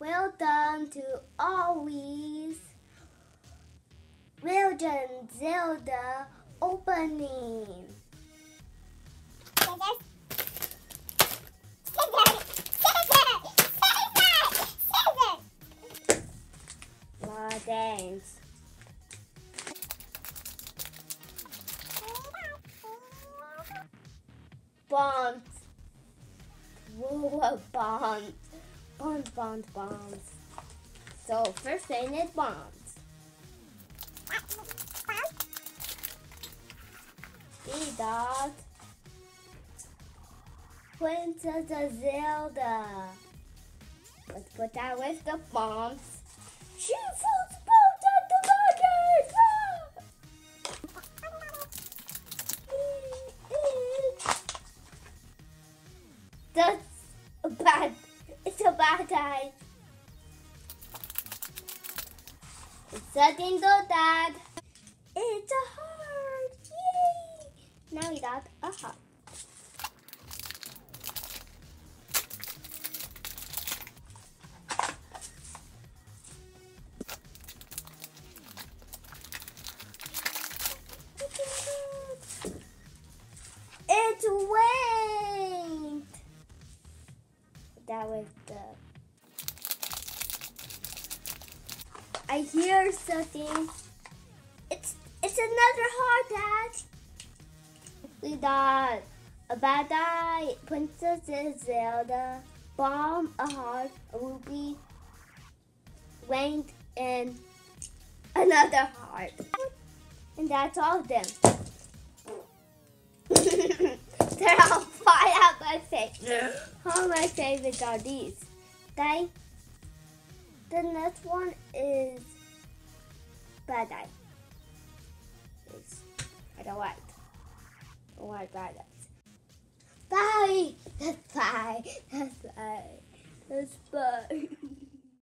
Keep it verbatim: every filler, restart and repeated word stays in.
Well done to always. Well done, Zelda opening. Wow, thanks. Bonds. Whoa, bonds. Bonds, bonds, bonds. So first thing is bonds. See that? Princess Zelda. Let's put that with the bombs. She throws bombs at the bucket! That's a bad, it's a bad eye. It's something so bad. It's a heart, yay! Now we got a heart. It's winged. That was the. I hear something. It's it's another heart, Dad. We got a bad eye, Princess Zelda, bomb, a heart, a ruby, winged, and another heart. And that's all of them. They're all fly out my face. All my favorites are these. They, the next one is bad eye. It's, I don't like. I don't like bad eyes. Bye. That's bye. That's bye. That's bye.